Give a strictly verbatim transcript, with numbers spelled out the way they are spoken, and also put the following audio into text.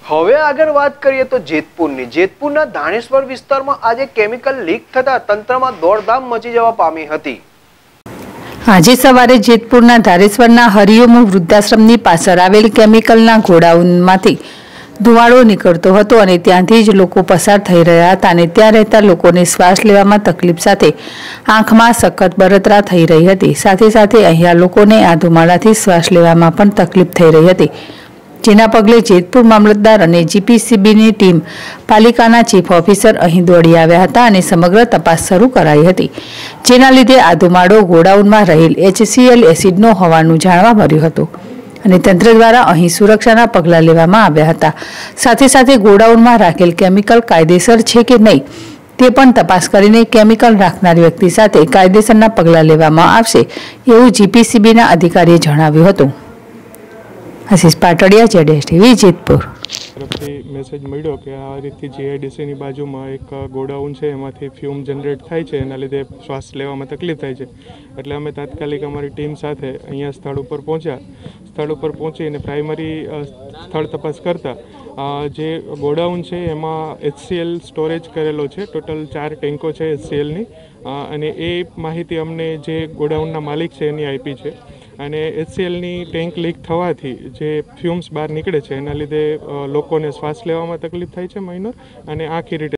હવે આગળ વાત કરીએ તો જેતપુરની જેતપુરના ધાણેશ્વર વિસ્તારમાં આજે કેમિકલ લીક થતા તંત્રમાં દોડધામ મચી જવા પામી હતી। આજે સવારે જેતપુરના ધારેશ્વરના હરિઓમ વૃદ્ધાશ્રમની પાછળ આવેલ કેમિકલના ગોડાઉનમાંથી ધુવાળો નીકળતો હતો અને ત્યાંથી જ લોકો પસાર થઈ રહ્યા હતા અને ત્યાં રહેતા લોકોને શ્વાસ લેવામાં તકલીફ સાથે આંખમાં સખત બળતરા થઈ રહી હતી। સાથે સાથે અહીંયા લોકોને આ ધુમાડાથી શ્વાસ લેવામાં પણ તકલીફ થઈ રહી હતી, જેના પગલે જેતપુર મામલતદાર અને જીપીસીબીની ટીમ પાલિકાના ચીફ ઓફિસર અહીં દોડી આવ્યા હતા અને સમગ્ર તપાસ શરૂ કરાઈ હતી, જેના લીધે આ ધુમાડો ગોડાઉનમાં રહેલ એચસીએલ એસિડનો હોવાનું જાણવા મળ્યું હતું અને તંત્ર દ્વારા અહીં સુરક્ષાના પગલાં લેવામાં આવ્યા હતા। સાથે સાથે ગોડાઉનમાં રાખેલ કેમિકલ કાયદેસર છે કે નહીં તે પણ તપાસ કરીને કેમિકલ રાખનાર વ્યક્તિ સાથે કાયદેસરના પગલાં લેવામાં આવશે એવું જીપીસીબીના અધિકારીએ જણાવ્યું હતું। आशीष पाटड़िया जेडेस टीवी जेतपुर तरफथी मैसेज मळ्यो के आ रीतथी जीआईडीसी ની બાજુમાં એક ગોડાઉન છે, એમાંથી ફ્યુમ જનરેટ થાય છે, એના લીધે શ્વાસ લેવામાં તકલીફ થાય છે। એટલે અમે તાત્કાલિક અમારી ટીમ સાથે અહીંયા સ્થળ ઉપર પહોંચ્યા। સ્થળ ઉપર પહોંચીને પ્રાઇમરી સ્થળ તપાસ કરતા જે ગોડાઉન છે એમાં એચસીએલ સ્ટોરેજ કરેલો છે, ટોટલ ચાર ટેન્કો છે એચસીએલની, અને એ માહિતી અમને જે ગોડાઉનના માલિક છે એની આપી છે। અને એચસીએલની ટેન્ક લીક થવાથી જે ફ્યુમ્સ બહાર નીકળે છે એના લીધે લોકોને શ્વાસ લેવામાં તકલીફ થાય છે માઇનર, અને આંખ ઇરિટેશન